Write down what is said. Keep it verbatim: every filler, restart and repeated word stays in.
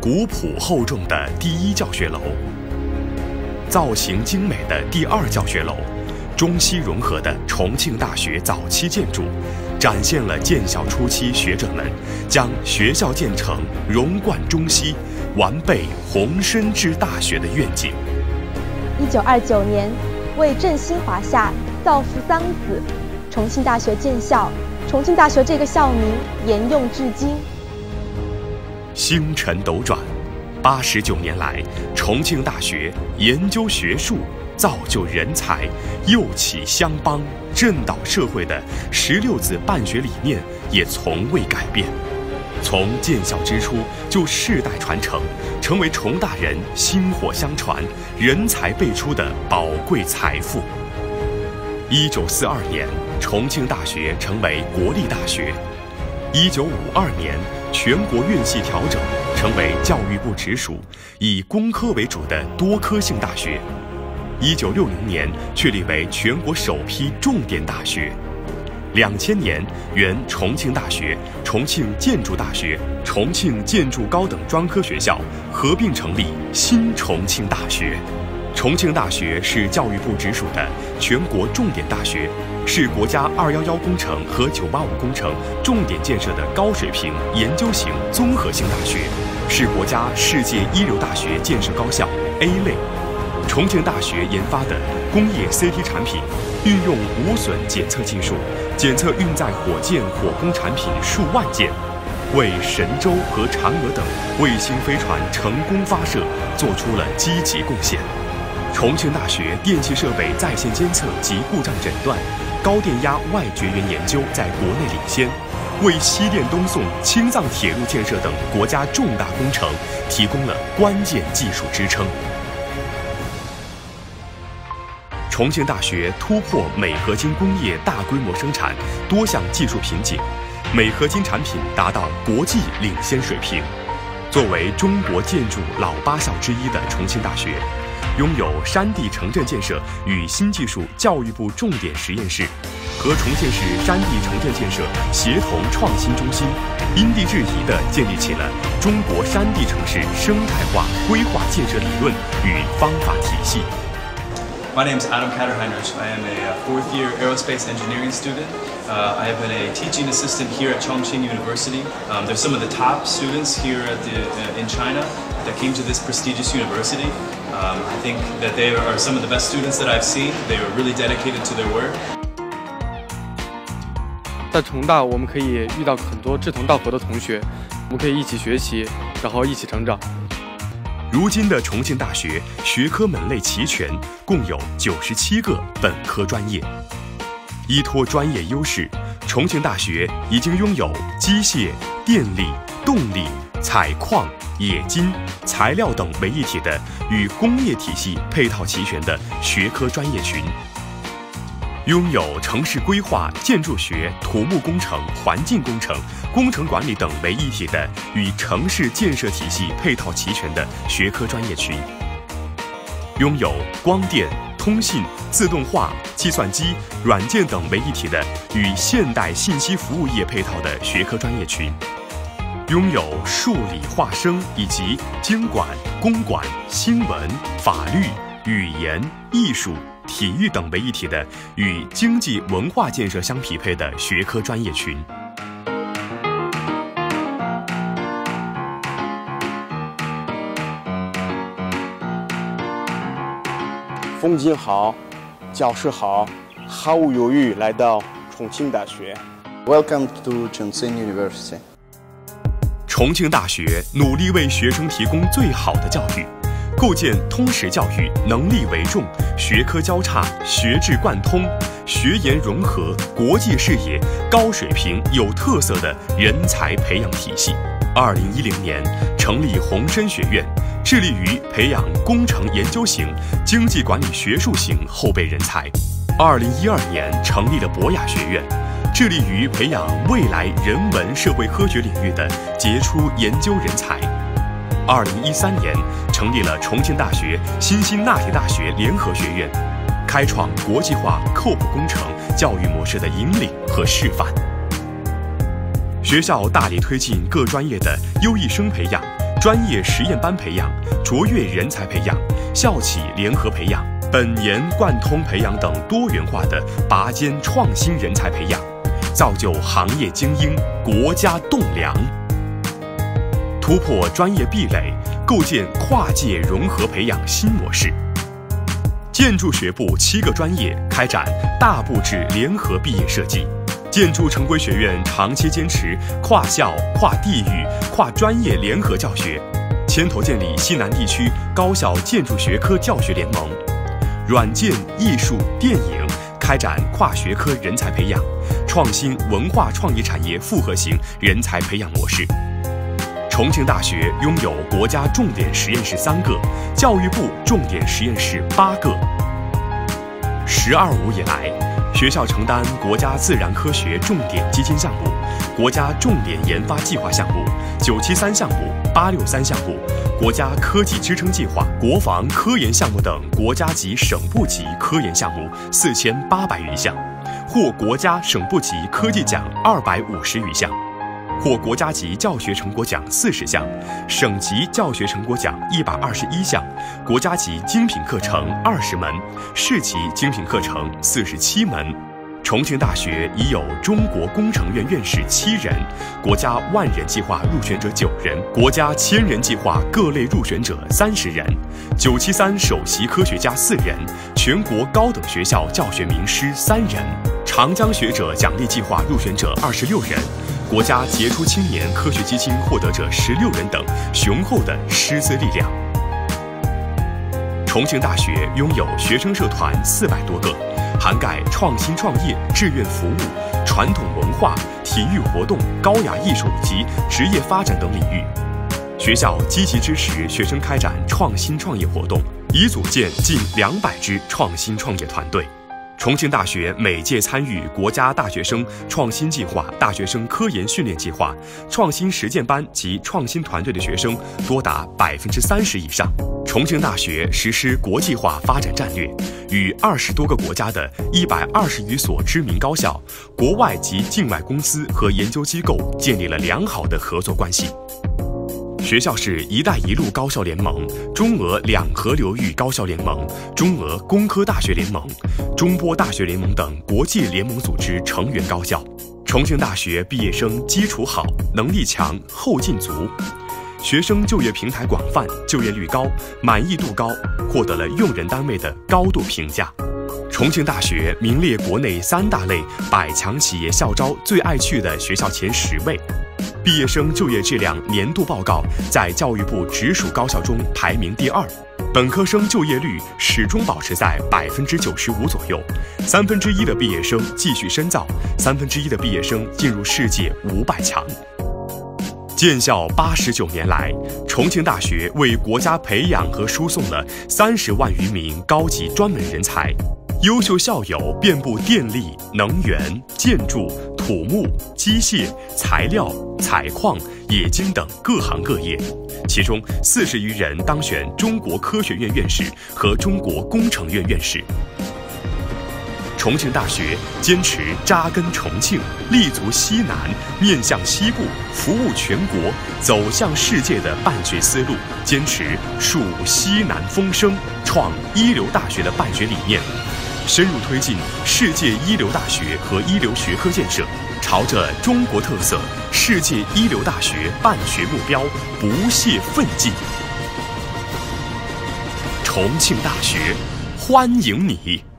古朴厚重的第一教学楼，造型精美的第二教学楼，中西融合的重庆大学早期建筑，展现了建校初期学者们将学校建成融贯中西、完备宏深之大学的愿景。 一九二九年，为振兴华夏、造福桑梓，重庆大学建校。重庆大学这个校名沿用至今。 星辰斗转，八十九年来，重庆大学研究学术、造就人才、佑启乡邦、振导社会的十六字办学理念也从未改变。从建校之初就世代传承，成为重大人薪火相传、人才辈出的宝贵财富。一九四二年，重庆大学成为国立大学。一九五二年，全国院系调整，成为教育部直属、以工科为主的多科性大学。一九六零年，确立为全国首批重点大学。两千年，原重庆大学、重庆建筑大学、重庆建筑高等专科学校合并成立新重庆大学。重庆大学是教育部直属的全国重点大学，是国家二一一工程和九八五工程重点建设的高水平研究型综合性大学，是国家世界一流大学建设高校 A 类。重庆大学研发的工业 C T 产品，运用无损检测技术，检测运载火箭火攻产品数万件，为神舟和嫦娥等卫星飞船成功发射做出了积极贡献。重庆大学电气设备在线监测及故障诊断、高电压外绝缘研究在国内领先，为西电东送、青藏铁路建设等国家重大工程提供了关键技术支撑。重庆大学突破镁合金工业大规模生产多项技术瓶颈，镁合金产品达到国际领先水平。作为中国建筑老八校之一的重庆大学，拥有山地城镇建设与新技术教育部重点实验室和重庆市山地城镇建设协同创新中心，因地制宜地建立起了中国山地城市生态化规划建设理论与方法体系。 My name is Adam Katerheinrich. I am a fourth year aerospace engineering student. Uh, I have been a teaching assistant here at Chongqing University. Um, they're some of the top students here at the, uh, in China that came to this prestigious university. Um, I think that they are some of the best students that I've seen. They are really dedicated to their work. 在重大，我们可以遇到很多志同道合的同学，我们可以一起学习，然后一起成长。 如今的重庆大学学科门类齐全，共有九十七个本科专业。依托专业优势，重庆大学已经拥有机械、电力、动力、采矿、冶金、材料等为一体的与工业体系配套齐全的学科专业群，拥有城市规划、建筑学、土木工程、环境工程、工程管理等为一体的与城市建设体系配套齐全的学科专业群，拥有光电、通信、自动化、计算机、软件等为一体的与现代信息服务业配套的学科专业群，拥有数理化生以及经管、公管、新闻、法律、语言、艺术、体育等为一体的与经济文化建设相匹配的学科专业群。 风景好，教室好，毫无犹豫来到重庆大学。 Welcome to Chongqing University. 重庆大学努力为学生提供最好的教育，构建通识教育能力为重、学科交叉、学制贯通、学研融合、国际视野、高水平有特色的人才培养体系。二零一零年成立宏深学院，致力于培养工程研究型、经济管理学术型后备人才。二零一二年成立了博雅学院，致力于培养未来人文社会科学领域的杰出研究人才。二零一三年成立了重庆大学新兴纳体大学联合学院，开创国际化 C O P 工程教育模式的引领和示范。学校大力推进各专业的优异生培养， 专业实验班培养、卓越人才培养、校企联合培养、本研贯通培养等多元化的拔尖创新人才培养，造就行业精英、国家栋梁。突破专业壁垒，构建跨界融合培养新模式。建筑学部七个专业开展大布置联合毕业设计。建筑成规学院长期坚持跨校、跨地域、跨专业联合教学，牵头建立西南地区高校建筑学科教学联盟。软件、艺术、电影开展跨学科人才培养，创新文化创意产业复合型人才培养模式。重庆大学拥有国家重点实验室三个，教育部重点实验室八个。“十二五”以来，学校承担国家自然科学重点基金项目、国家重点研发计划项目、九七三项目、八六三项目、国家科技支撑计划、国防科研项目等国家级、省部级科研项目四千八百余项，获国家、省部级科技奖二百五十余项。获国家级教学成果奖四十项，省级教学成果奖一百二十一项，国家级精品课程二十门，市级精品课程四十七门。重庆大学已有中国工程院院士七人，国家万人计划入选者九人，国家千人计划各类入选者三十人，九七三首席科学家四人，全国高等学校教学名师三人，长江学者奖励计划入选者二十六人。国家杰出青年科学基金获得者十六人等雄厚的师资力量。重庆大学拥有学生社团四百多个，涵盖创新创业、志愿服务、传统文化、体育活动、高雅艺术及职业发展等领域。学校积极支持学生开展创新创业活动，已组建近两百支创新创业团队。重庆大学每届参与国家大学生创新计划、大学生科研训练计划、创新实践班及创新团队的学生多达百分之三十以上。重庆大学实施国际化发展战略，与二十多个国家的一百二十余所知名高校、国外及境外公司和研究机构建立了良好的合作关系。学校是“一带一路”高校联盟、中俄两河流域高校联盟、中俄工科大学联盟、中波大学联盟等国际联盟组织成员高校。重庆大学毕业生基础好、能力强、后劲足，学生就业平台广泛，就业率高，满意度高，获得了用人单位的高度评价。重庆大学名列国内三大类百强企业校招最爱去的学校前十位。毕业生就业质量年度报告在教育部直属高校中排名第二，本科生就业率始终保持在百分之九十五左右，三分之一的毕业生继续深造，三分之一的毕业生进入世界五百强。建校八十九年来，重庆大学为国家培养和输送了三十万余名高级专门人才。优秀校友遍布电力、能源、建筑、土木、机械、材料、采矿、冶金等各行各业，其中四十余人当选中国科学院院士和中国工程院院士。重庆大学坚持扎根重庆、立足西南、面向西部、服务全国、走向世界的办学思路，坚持树西南风声、创一流大学的办学理念，深入推进世界一流大学和一流学科建设，朝着中国特色世界一流大学办学目标不懈奋进。重庆大学，欢迎你！